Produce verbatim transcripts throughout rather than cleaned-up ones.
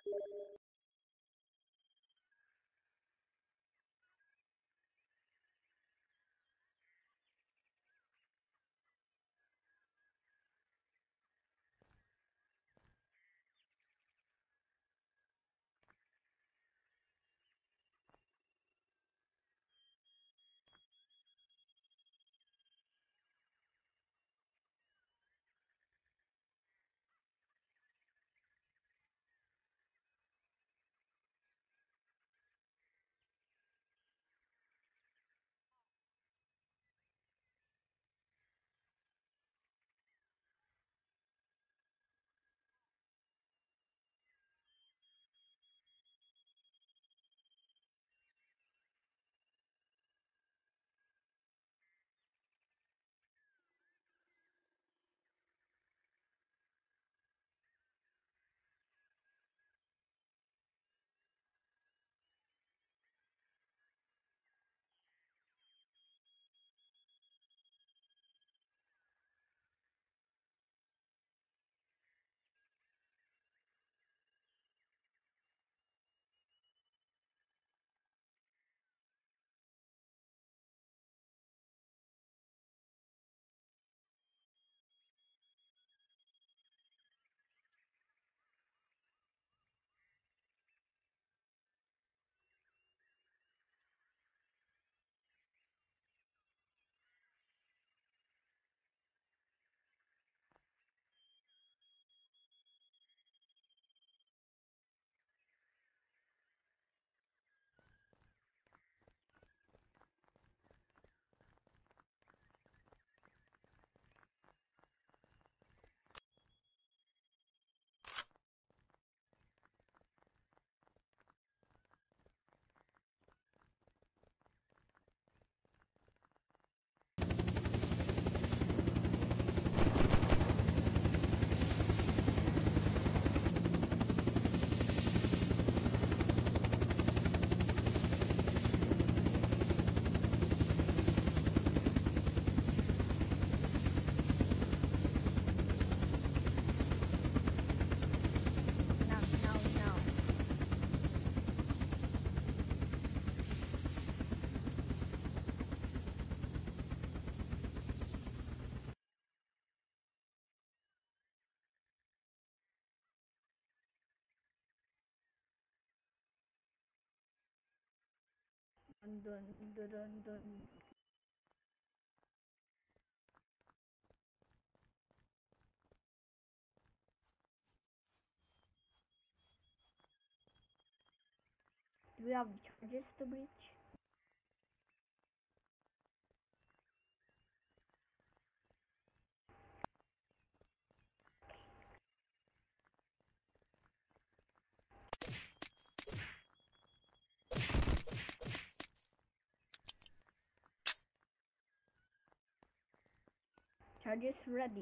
Dun dun dun dun dun. Do we have charges to breach? Charges ready.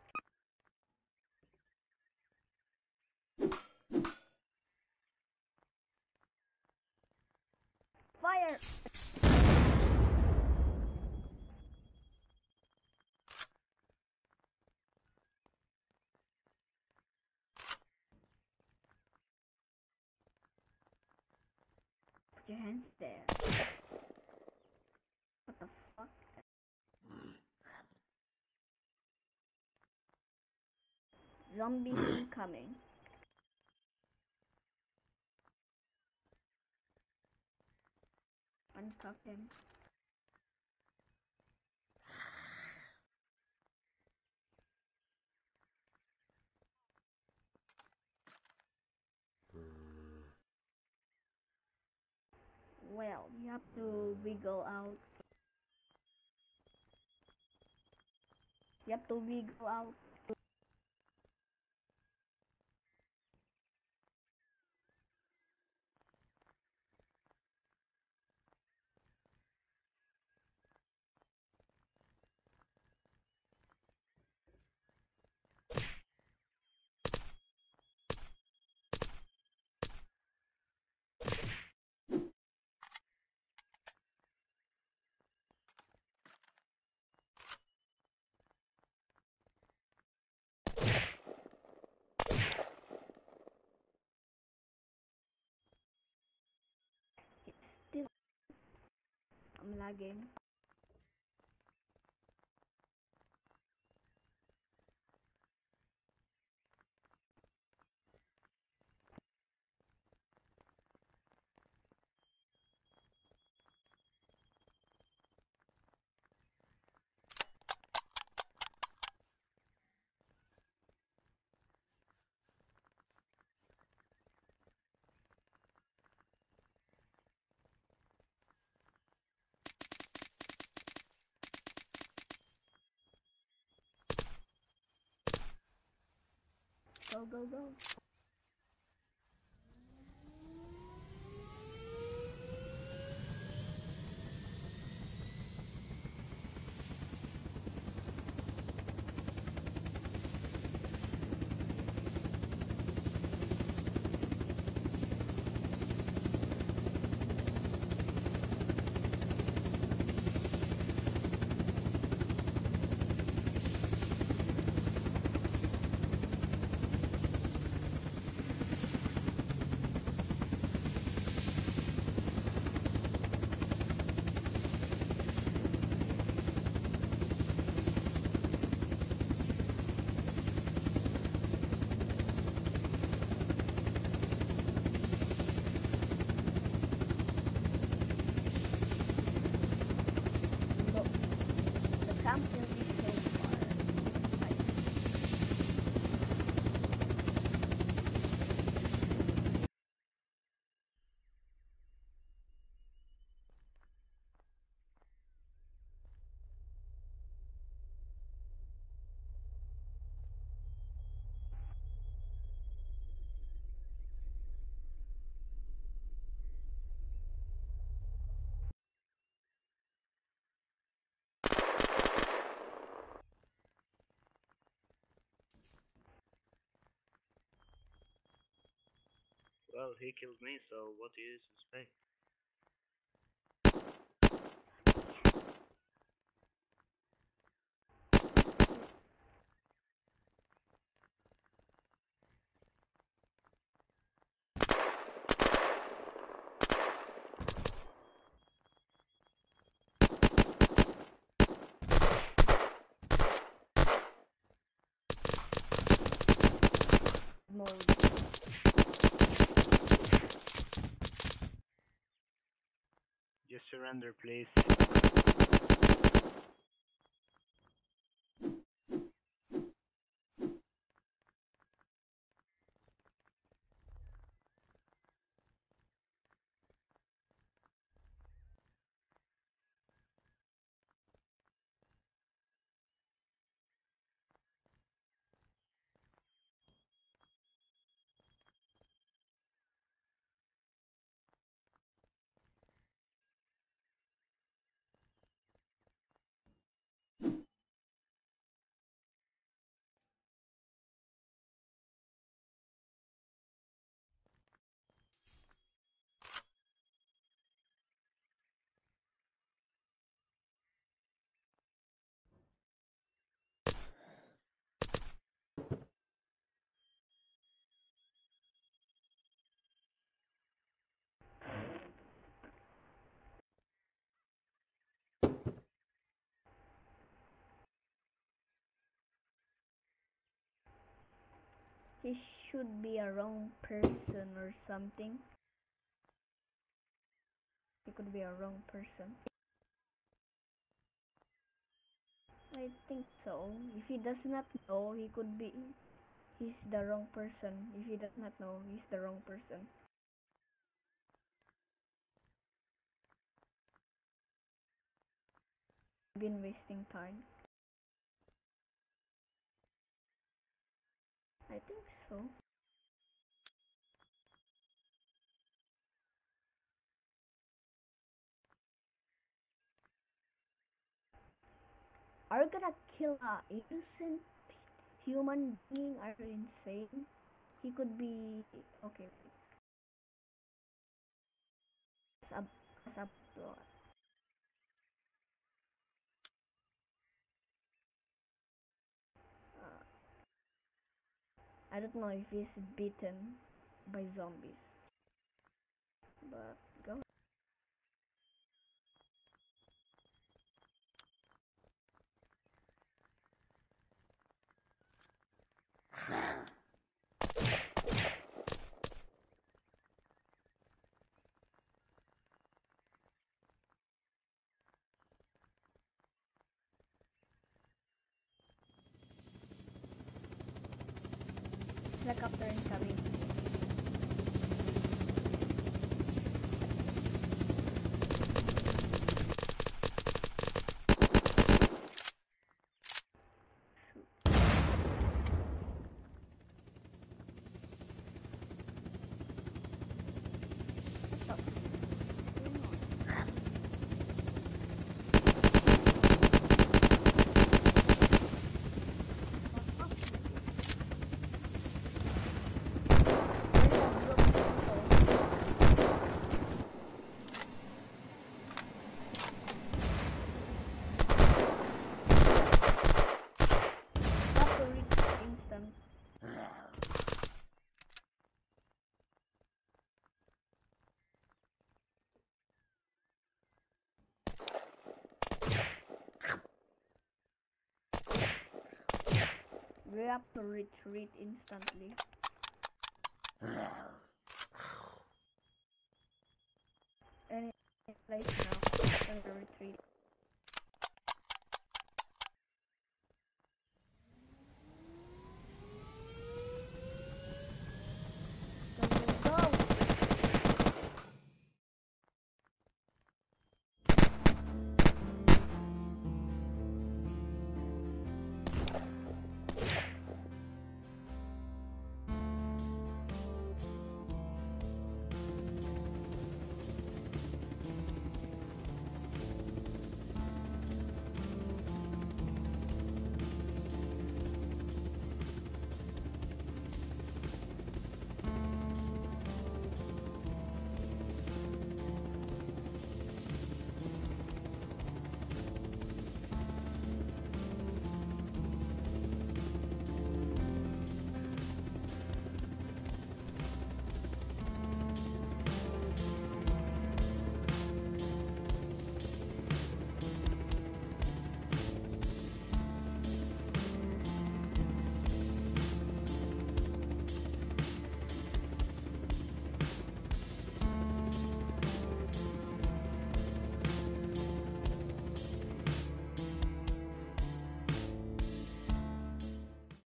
Fire! Put your hands there. What the fuck? Zombies incoming. Uncuff him. Well, you have to wiggle out. You have to wiggle out. I'm lagging. Go, go, go. Well, he killed me, so what do you suspect? Mode. Just surrender, please. He should be a wrong person or something. He could be a wrong person. I think so. If he does not know, he could be... He's the wrong person. If he does not know, he's the wrong person. Been wasting time. I think so. Are you gonna kill a innocent human being? Are you insane? He could be... Okay. Sub... Sub... Uh, I don't know if he's bitten by zombies. But go. helicopter incoming. We have to retreat instantly. Any place now, we're gonna retreat.